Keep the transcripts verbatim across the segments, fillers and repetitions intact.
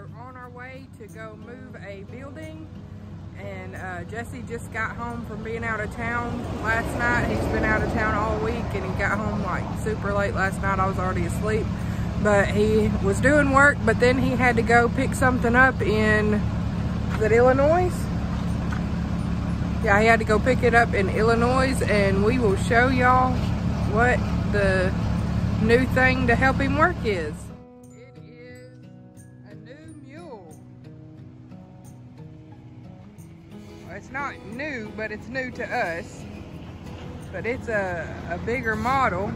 are on our way to go move a building. And uh, Jesse just got home from being out of town last night. He's been out of town all week and he got home like super late last night. I was already asleep. But he was doing work, but then he had to go pick something up in, is it Illinois? Yeah, he had to go pick it up in Illinois, and we will show y'all what the new thing to help him work is. It is a new mule. Well, it's not new, but it's new to us. But it's a, a bigger model.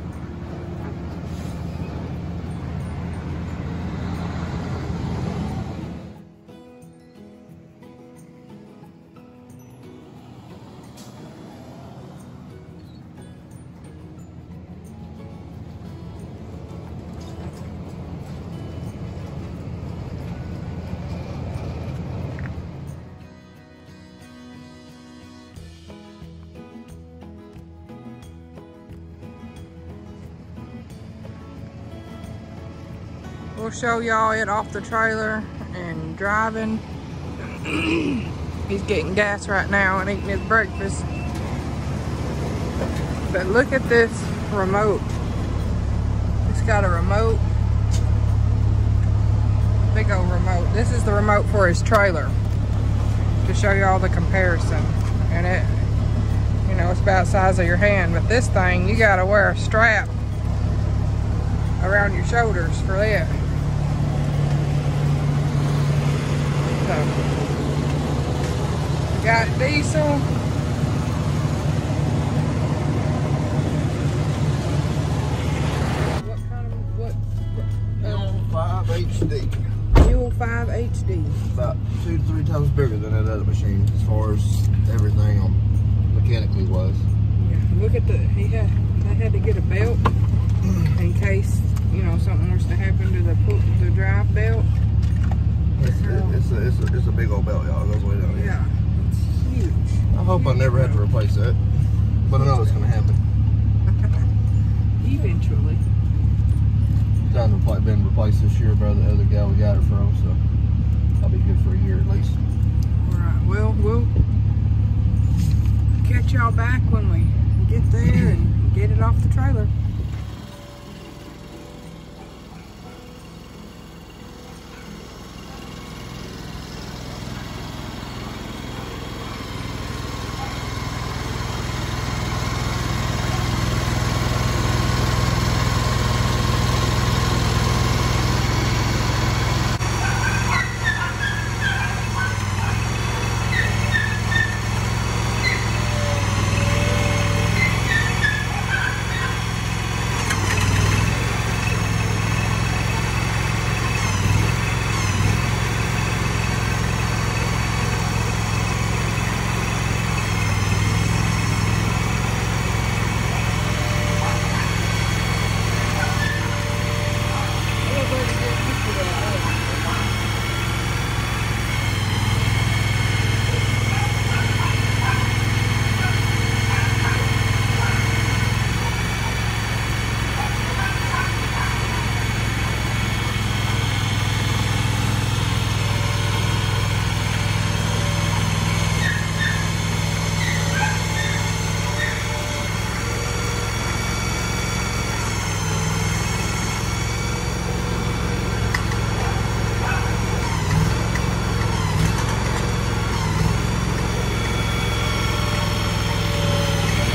We'll show y'all it off the trailer and driving. He's getting gas right now and eating his breakfast. But look at this remote. It's got a remote. Big old remote. This is the remote for his trailer. To show y'all the comparison. And it, you know, it's about the size of your hand. But this thing, you gotta wear a strap around your shoulders for that. So, we got diesel. What kind of, what? Mule five H D. Mule five H D. About two to three times bigger than that other machine as far as everything on mechanically was. Yeah, look at the, he had, they had to get a belt in case, you know, something was to happen to the, the drive belt. It's, it's, a, it's, a, it's a big old belt, y'all. It goes way down here. Yeah, it's huge. I hope I never have to replace that, but I know it's going to happen. Eventually. Time to been replaced this year by the other guy we got it from, so I'll be good for a year at least. Alright, well, we'll catch y'all back when we get there and get it off the trailer.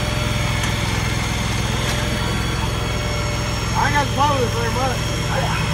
I ain't got to follow this very much.